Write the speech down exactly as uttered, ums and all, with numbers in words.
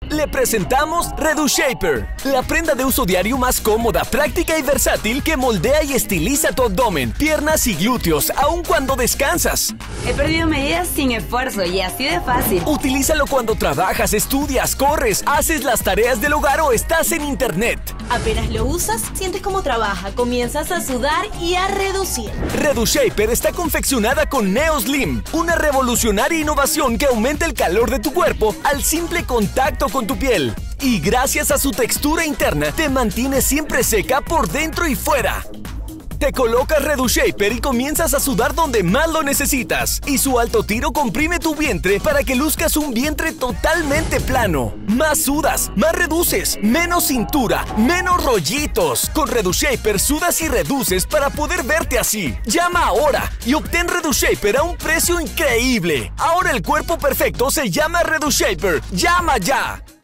Le presentamos ReduShaper, la prenda de uso diario más cómoda, práctica y versátil que moldea y estiliza tu abdomen, piernas y glúteos, aun cuando descansas. He perdido medidas sin esfuerzo y así de fácil. Utilízalo cuando trabajas, estudias, corres, haces las tareas del hogar o estás en internet. Apenas lo usas, sientes cómo trabaja, comienzas a sudar y a reducir. ReduShaper está confeccionada con NeoSlim, una revolucionaria innovación que aumenta el calor de tu cuerpo al simple contacto con tu piel. Y gracias a su textura interna, te mantiene siempre seca por dentro y fuera. Te colocas ReduShaper y comienzas a sudar donde más lo necesitas. Y su alto tiro comprime tu vientre para que luzcas un vientre totalmente plano. Más sudas, más reduces, menos cintura, menos rollitos. Con ReduShaper sudas y reduces para poder verte así. Llama ahora y obtén ReduShaper a un precio increíble. Ahora el cuerpo perfecto se llama ReduShaper. ¡Llama ya!